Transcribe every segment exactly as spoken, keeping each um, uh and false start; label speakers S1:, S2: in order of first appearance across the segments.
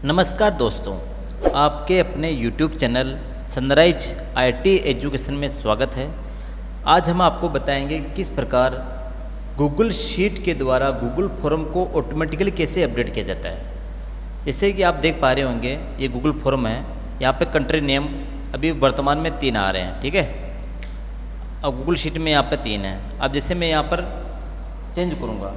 S1: नमस्कार दोस्तों, आपके अपने YouTube channel Sunrise IT education में स्वागत है। आज हम आपको बताएंगे किस प्रकार गूगल शीट के द्वारा गूगल फॉर्म को ऑटोमेटिकली कैसे अपडेट किया जाता है। जैसे कि आप देख पा रहे होंगे, ये गूगल फॉर्म है। यहाँ पे कंट्री नेम अभी वर्तमान में तीन आ रहे हैं, ठीक है। अब गूगल शीट में यहाँ पे तीन है। अब जैसे मैं यहाँ पर चेंज करूँगा,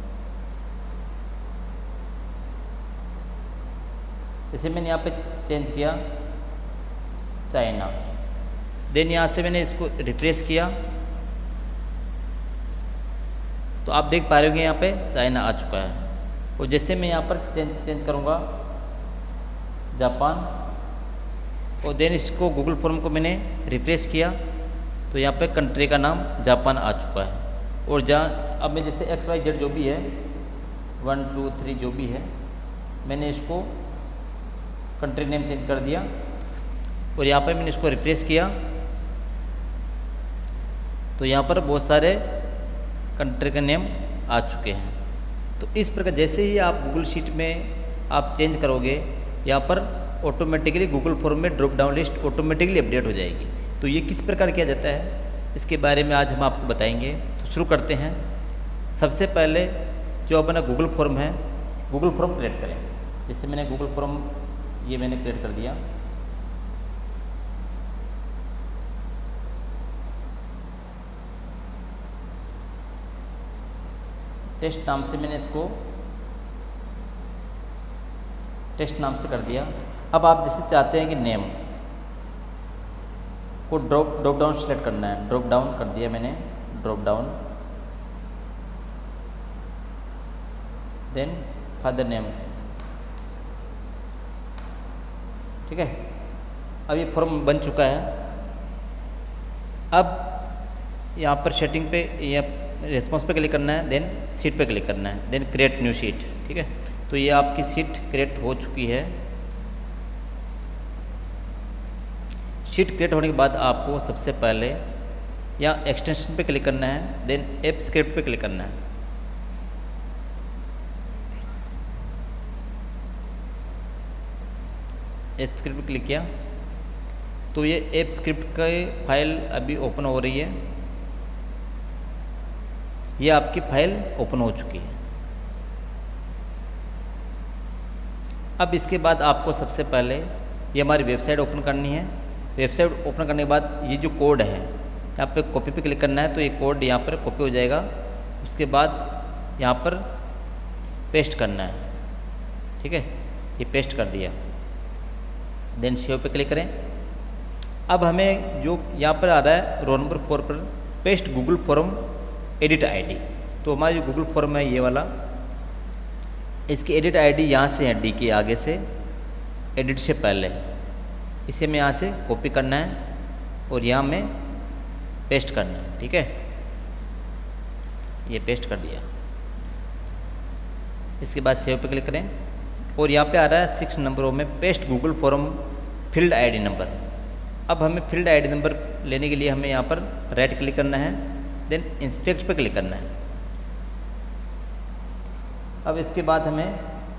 S1: जैसे मैंने यहाँ पे चेंज किया चाइना, देन यहाँ से मैंने इसको रिफ्रेश किया तो आप देख पा रहे होंगे यहाँ पे चाइना आ चुका है। और जैसे मैं यहाँ पर चेंज चेंज करूँगा जापान, और देन इसको गूगल फॉर्म को मैंने रिफ्रेश किया तो यहाँ पे कंट्री का नाम जापान आ चुका है। और जहाँ अब मैं जैसे एक्स वाई जेड जो भी है, वन टू थ्री जो भी है, मैंने इसको कंट्री नेम चेंज कर दिया और यहाँ पर मैंने इसको रिफ्रेश किया तो यहाँ पर बहुत सारे कंट्री के नेम आ चुके हैं। तो इस प्रकार जैसे ही आप गूगल शीट में आप चेंज करोगे, यहाँ पर ऑटोमेटिकली गूगल फॉर्म में drop down list automatically update हो जाएगी। तो ये किस प्रकार किया जाता है, इसके बारे में आज हम आपको बताएंगे। तो शुरू करते हैं। सबसे पहले जो अपना गूगल फॉर्म है, गूगल फॉर्म क्रिएट करें। जैसे मैंने गूगल फॉर्म ये मैंने क्रिएट कर दिया। टेस्ट नाम से मैंने इसको टेस्ट नाम से कर दिया। अब आप जैसे चाहते हैं कि नेम को ड्रॉप ड्रॉप डाउन सेलेक्ट करना है, ड्रॉप डाउन कर दिया मैंने, drop down, then father name, ठीक है। अब ये फॉर्म बन चुका है। अब यहाँ पर सेटिंग पे या रिस्पॉन्स पे क्लिक करना है, देन सीट पे क्लिक करना है, देन क्रिएट न्यू शीट, ठीक है। तो ये आपकी सीट क्रिएट हो चुकी है। शीट क्रिएट होने के बाद आपको सबसे पहले या एक्सटेंशन पे क्लिक करना है, देन ऐप स्क्रिप्ट पे क्लिक करना है। ऐप स्क्रिप्ट पे क्लिक किया तो ये ऐप स्क्रिप्ट का फाइल अभी ओपन हो रही है। ये आपकी फाइल ओपन हो चुकी है। अब इसके बाद आपको सबसे पहले ये हमारी वेबसाइट ओपन करनी है। वेबसाइट ओपन करने के बाद ये जो कोड है, यहाँ पे कॉपी पे क्लिक करना है तो ये कोड यहाँ पर कॉपी हो जाएगा। उसके बाद यहाँ पर पेस्ट करना है, ठीक है। ये पेस्ट कर दिया, देन सेव पे क्लिक करें। अब हमें जो यहाँ पर आ रहा है रोल नंबर फोर पर paste Google form edit ID, तो हमारा जो गूगल फॉर्म है ये वाला, इसकी एडिट आईडी यहाँ से है, डी के आगे से, एडिट से पहले इसे मैं यहाँ से कॉपी करना है और यहाँ में पेस्ट करना है, ठीक है। ये पेस्ट कर दिया। इसके बाद सेव पे क्लिक करें और यहाँ पे आ रहा है सिक्स नंबरों में paste Google form field ID number. अब हमें फील्ड आईडी नंबर लेने के लिए हमें यहाँ पर राइट क्लिक करना है, देन इंस्पेक्ट पे क्लिक करना है। अब इसके बाद हमें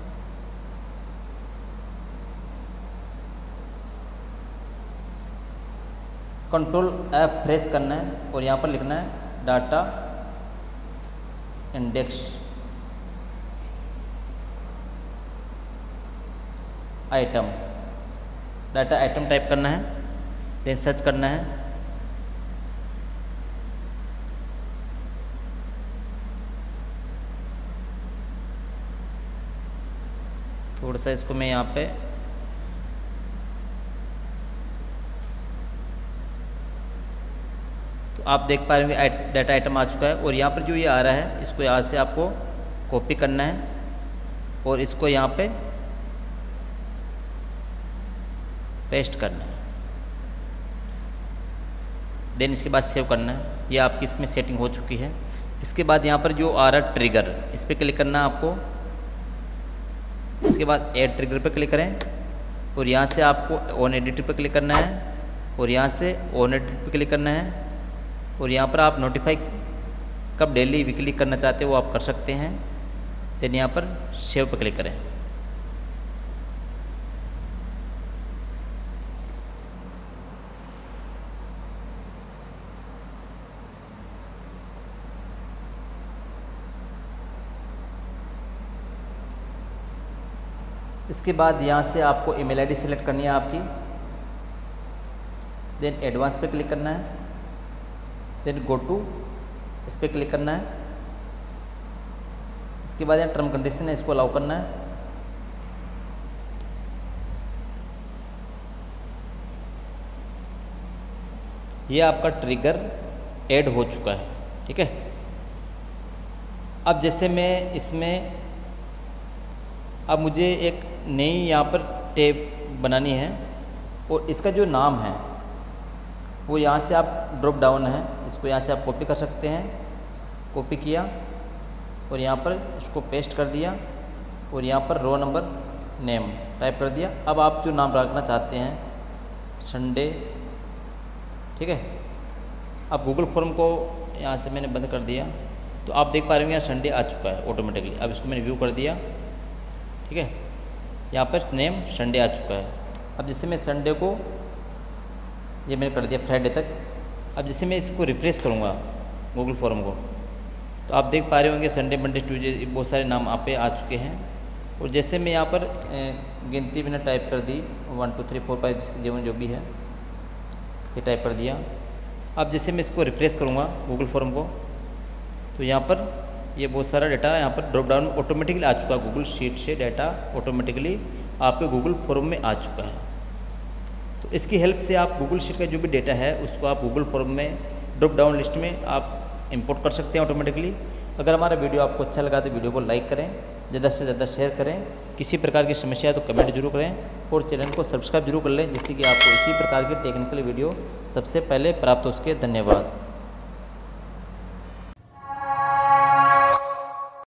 S1: कंट्रोल एफ प्रेस करना है और यहाँ पर लिखना है data index item, data item type करना है, देन सर्च करना है। थोड़ा सा इसको मैं यहाँ पे तो आप देख पा रहे होंगे डाटा आइटम आ चुका है। और यहाँ पर जो ये आ रहा है, इसको यहाँ से आपको कॉपी करना है और इसको यहाँ पे पेस्ट करना है, देन इसके बाद सेव करना है। ये आपकी इसमें सेटिंग हो चुकी है। इसके बाद यहाँ पर जो आ रहा है ट्रिगर, इस पर क्लिक करना है आपको। इसके बाद ऐड ट्रिगर पर क्लिक करें और यहाँ से आपको ऑन एडिट पर क्लिक करना है और यहाँ से ऑन एडिट पर क्लिक करना है। और यहाँ पर आप नोटिफाई कब डेली वीकली करना चाहते हो वो आप कर सकते हैं। देन यहाँ पर सेव पर क्लिक करें। इसके बाद यहाँ से आपको ईमेल आईडी सेलेक्ट करनी है आपकी, देन एडवांस पे क्लिक करना है, देन गो टू इस पर क्लिक करना है। इसके बाद यहाँ टर्म कंडीशन है, इसको अलाउ करना है। ये आपका ट्रिगर ऐड हो चुका है, ठीक है। अब जैसे मैं इसमें अब मुझे एक नई यहाँ पर टैब बनानी है और इसका जो नाम है वो यहाँ से आप ड्रॉप डाउन है, इसको यहाँ से आप कॉपी कर सकते हैं। कॉपी किया और यहाँ पर इसको पेस्ट कर दिया और यहाँ पर रो नंबर नेम टाइप कर दिया। अब आप जो नाम रखना चाहते हैं संडे, ठीक है। अब गूगल फॉर्म को यहाँ से मैंने बंद कर दिया तो आप देख पा रहे होंगे यहाँ संडे आ चुका है ऑटोमेटिकली। अब इसको मैंने व्यू कर दिया, ठीक है। यहाँ पर नेम संडे आ चुका है। अब जैसे मैं संडे को ये मैंने कर दिया फ्राइडे तक। अब जैसे मैं इसको रिफ्रेश करूँगा गूगल फॉर्म को तो आप देख पा रहे होंगे संडे मंडे ट्यूसडे बहुत सारे नाम आप पे आ चुके हैं। और जैसे मैं यहाँ पर गिनती मैंने टाइप कर दी one two three four five जीवन जो भी है ये टाइप कर दिया। अब जैसे मैं इसको रिफ्रेश करूँगा गूगल फॉर्म को तो यहाँ पर ये बहुत सारा डाटा यहाँ पर ड्रॉप डाउन ऑटोमेटिकली आ चुका है। गूगल शीट से डाटा ऑटोमेटिकली आपके गूगल फॉर्म में आ चुका है। तो इसकी हेल्प से आप गूगल शीट का जो भी डेटा है उसको आप गूगल फॉर्म में ड्रॉप डाउन लिस्ट में आप इंपोर्ट कर सकते हैं ऑटोमेटिकली। अगर हमारा वीडियो आपको अच्छा लगा तो वीडियो को लाइक करें, ज़्यादा से ज़्यादा शेयर करें। किसी प्रकार की समस्या है तो कमेंट जरूर करें और चैनल को सब्सक्राइब जरूर कर लें जिससे कि आपको इसी प्रकार की टेक्निकल वीडियो सबसे पहले प्राप्त हो सके। धन्यवाद।